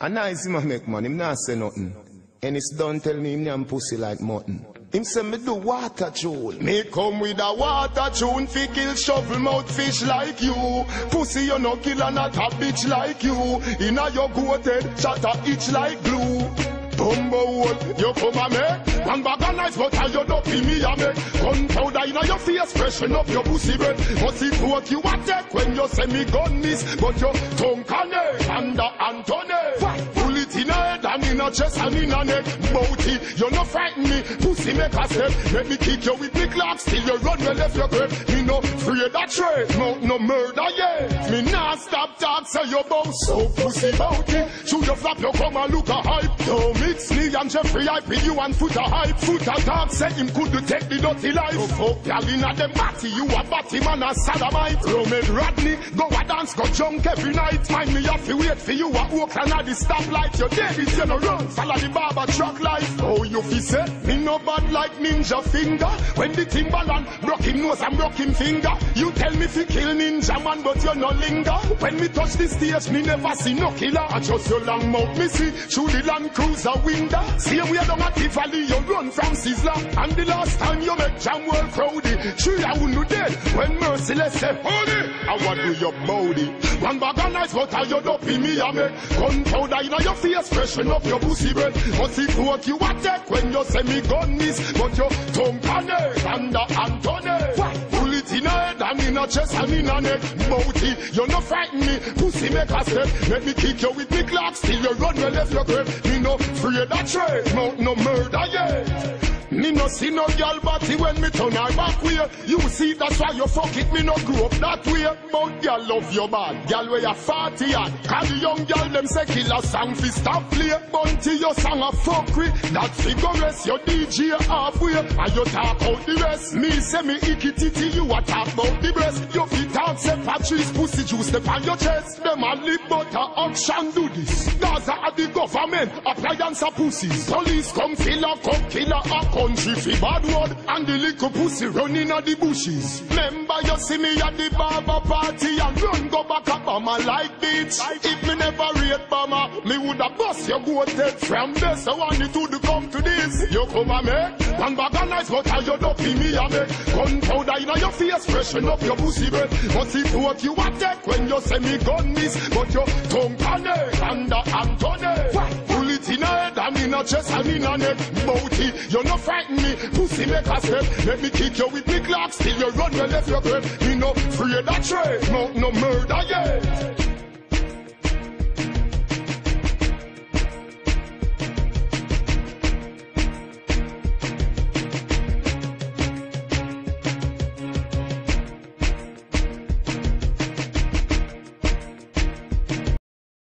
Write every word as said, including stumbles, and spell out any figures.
A nice him a make man, him not say nothing. And it's done tell me him am pussy like mutton. Him say me do water tune. Me come with a water tune fi kill shovel mouth fish like you. Pussy you no kill and not a bitch like you. Inna your goated shatter itch like glue. Bumbo hole, you come a make one bag of nice butter you don't feel me a make. Gunpowder inna your face, freshen up your pussy bread. Must it what you a take when you say me gun miss. But your tongue can and the Antony. Pull it in a head and in a chest and in a neck. Bouty, you no frighten me, pussy make a step. Let me kick you with me clock, still you run well left your grave. Me no afraid that trade, no, no murder yeah. Me nah stop talk, say you bounce so pussy bouty. Shoot your flap, you come and look a hype. Don't mix me and Jeffrey, I with you and foot a hype. Foot a talk, say him could take the dirty life. Oh fuck, y'all inna them batty, you a batty man a sodomite. Roman Rodney, go a dance, go junk every night. Mind me have to wait for you a walk and at the stoplight. Your Davis, you no run, follow the barber truck life. Oh, you fi say, me no bad like ninja finger. When the Timberland broke him nose and broke him finger. You tell me fi kill ninja man, but you no linger. When me touch the stage, me never see no killer. I just your long mouth, me see through the Land Cruiser window. See we are down at the valley, you run from Sizzler. And the last time you make jam well crowdy, sure I wouldn't dead. When merciless say, holy, I want do your body. One bag of nice butter, you don't be me a make. Gunpowder inna your face, freshen up your pussy bread. Must it what you a take when you say me gun miss. But your tongue can and the Antony. Pull it in a head and in a chest and in a neck. Bouty, you no frighten me, pussy make a step. Let me kick you with me clock, still you run well left your grave. Me no afraid that trade, no, no murder yeah. Me no see no girl body when me turn her back way. You see that's why you fuck it, me no grow up that way. But girl love your bad, girl where you forty and call the young girl them say kill a song fi stop play. Bunty your song a fuckery, that figures your D J halfway. And you talk out the rest, me say me icky titty, you a talk about the breast. You fit talk say Patrice pussy juice step on your chest. Them a lip butter action do this. Gaza at the government, appliance a pussies. Police come fill a cup, killer a country fi bad word, and the little pussy running at the bushes. Remember you see me at the barber party and run go back up on my like bitch. If me never rate Bama, me woulda bust your goat head from there. So I need to come to this. You come and make one bag of nice butter, you don't be me a make. Gunpowder inna your face, freshen up your pussy bread. Must it what you a take when you say me gun miss. But your tongue can and the Antony. Pull it in a head and in a chest and in a neck. Bouty, you no frighten me, pussy make a step. Let me kick you with me clock, still you run well left your grave. Me no afraid that trade, no, no murder yeah.